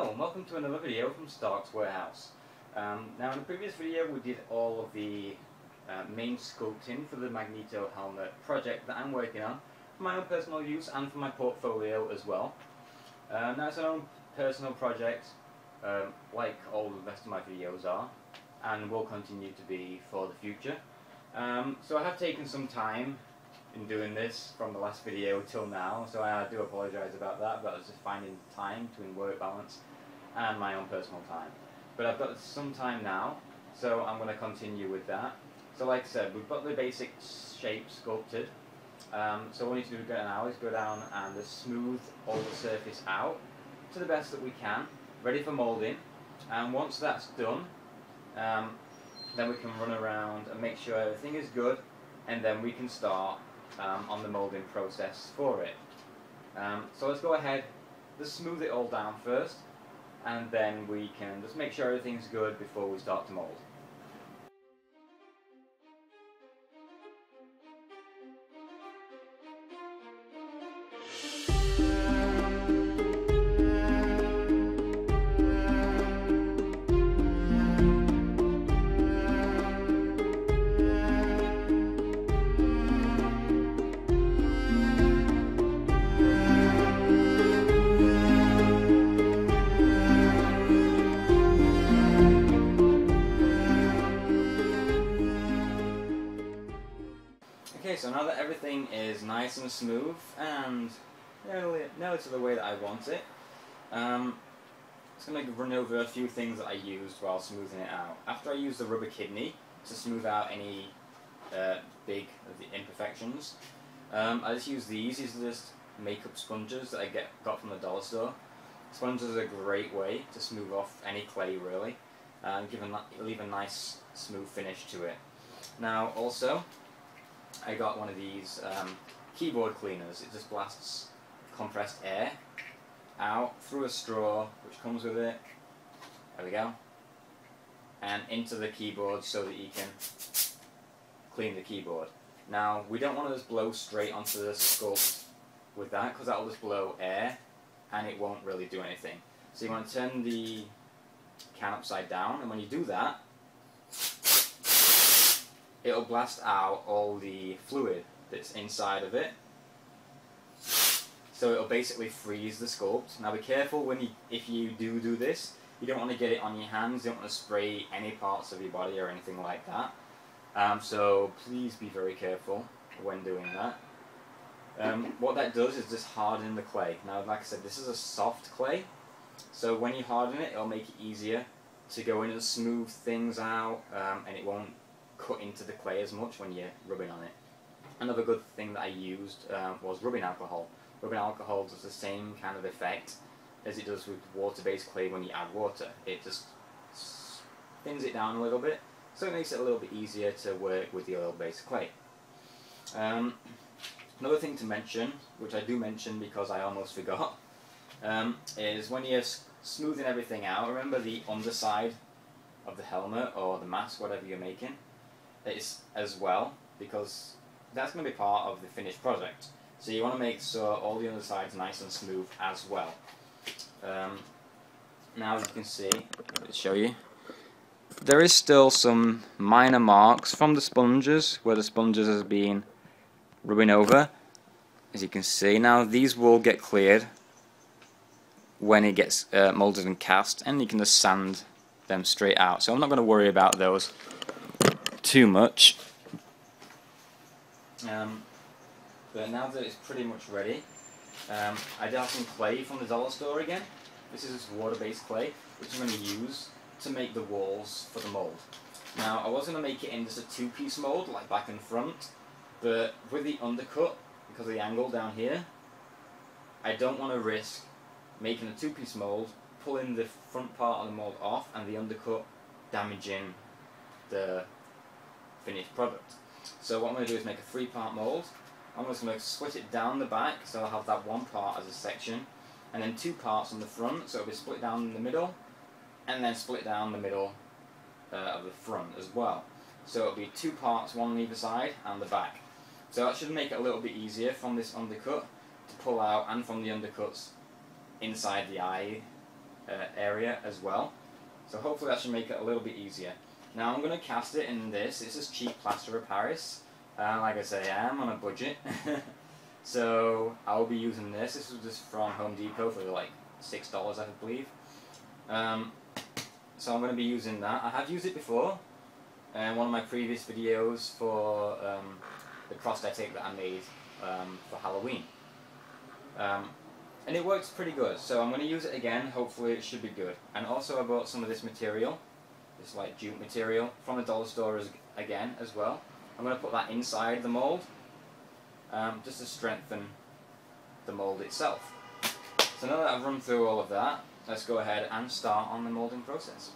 Hello and welcome to another video from Stark's Warehouse. Now in the previous video we did all of the main sculpting for the Magneto helmet project that I'm working on for my own personal use and for my portfolio as well. Now it's an own personal project like all the rest of my videos are and will continue to be for the future. So I have taken some time in doing this from the last video till now, so I do apologise about that, but I was just finding time between work balance and my own personal time. But I've got some time now, so I'm going to continue with that. So like I said, we've got the basic shape sculpted, so all we need to do now is go down and just smooth all the surface out to the best that we can, ready for moulding, and once that's done, then we can run around and make sure everything is good, and then we can start on the moulding process for it. So let's go ahead, let's smooth it all down first, and then we can just make sure everything's good before we start to mould. Okay, so now that everything is nice and smooth and nearly to the way that I want it, I'm just going to run over a few things that I used while smoothing it out. After I used the rubber kidney to smooth out any big of the imperfections, I just used these. These are just makeup sponges that I got from the dollar store. Sponges are a great way to smooth off any clay really, and leave a nice smooth finish to it. Now also, I got one of these keyboard cleaners. It just blasts compressed air out through a straw which comes with it, there we go, and into the keyboard so that you can clean the keyboard. Now we don't want to just blow straight onto the sculpt with that, because that will just blow air and it won't really do anything. So you want to turn the can upside down, and when you do that, it'll blast out all the fluid that's inside of it. So it'll basically freeze the sculpt. Now be careful if you do this. You don't want to get it on your hands, you don't want to spray any parts of your body or anything like that. So please be very careful when doing that. What that does is just harden the clay. Now like I said, this is a soft clay, so when you harden it, it'll make it easier to go in and smooth things out, and it won't cut into the clay as much when you're rubbing on it. Another good thing that I used was rubbing alcohol. Rubbing alcohol does the same kind of effect as it does with water-based clay when you add water. It just thins it down a little bit, so it makes it a little bit easier to work with the oil-based clay. Another thing to mention, which I do mention because I almost forgot, is when you're smoothing everything out, remember the underside of the helmet or the mask, whatever you're making, as well, because that's going to be part of the finished project. So you want to make sure all the underside's nice and smooth as well. Now as you can see, let's show you, there is still some minor marks from the sponges where the sponges has been rubbing over, as you can see. Now these will get cleared when it gets moulded and cast, and you can just sand them straight out. So I'm not going to worry about those too much. But now that it's pretty much ready, I did have some clay from the dollar store again. This is water-based clay, which I'm going to use to make the walls for the mould. Now I was going to make it in just a two-piece mould, like back and front, but with the undercut, because of the angle down here, I don't want to risk making a two-piece mould, pulling the front part of the mould off, and the undercut damaging the finished product. So what I'm going to do is make a three-part mould. I'm just going to split it down the back, so I'll have that one part as a section, and then two parts on the front, so it'll be split down in the middle, and then split down the middle of the front as well. So it'll be two parts, one on either side, and the back. So that should make it a little bit easier from this undercut to pull out, and from the undercuts inside the eye area as well. So hopefully that should make it a little bit easier. Now I'm going to cast it in this. This is cheap plaster of Paris. Like I say, I am on a budget. So I'll be using this. This was just from Home Depot for like $6 I believe. So I'm going to be using that. I have used it before in one of my previous videos for the prosthetic that I made for Halloween. And it works pretty good, so I'm going to use it again. Hopefully it should be good. And also I bought some of this material, this like jute material from the dollar store again as well. I'm going to put that inside the mold just to strengthen the mold itself. So now that I've run through all of that, let's go ahead and start on the molding process.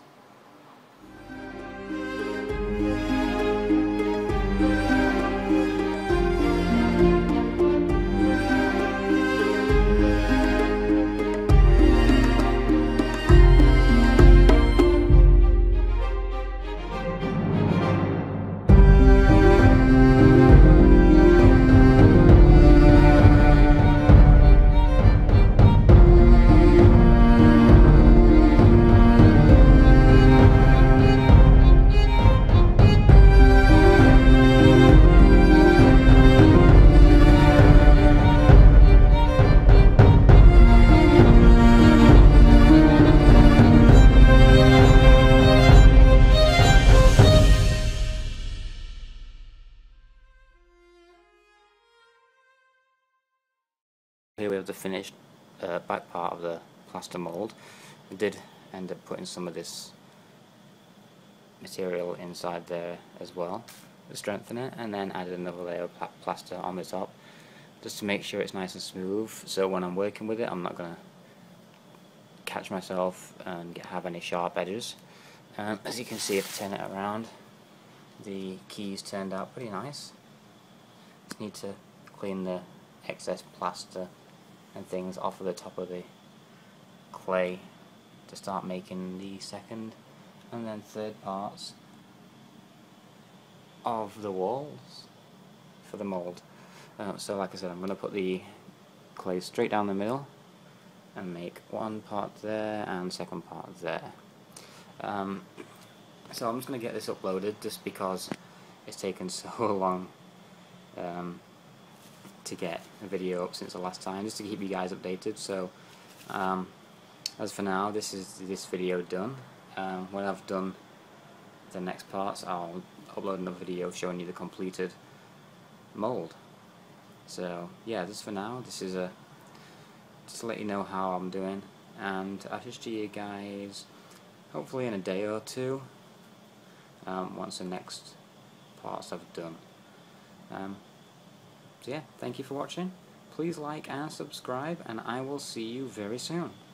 Here we have the finished back part of the plaster mold. We did end up putting some of this material inside there as well to strengthen it, and then added another layer of plaster on the top just to make sure it's nice and smooth, so when I'm working with it I'm not going to catch myself and have any sharp edges. As you can see, if I turn it around, the keys turned out pretty nice. Just need to clean the excess plaster and things off of the top of the clay to start making the second and then third parts of the walls for the mold. So like I said, I'm going to put the clay straight down the middle and make one part there and second part there. So I'm just going to get this uploaded just because it's taken so long to get a video up since the last time, just to keep you guys updated. So as for now, this is this video done. When I've done the next parts, I'll upload another video showing you the completed mold. So yeah, just for now, this is just to let you know how I'm doing, and I should see you guys hopefully in a day or two once the next parts I've done. So yeah, thank you for watching. Please like and subscribe, and I will see you very soon.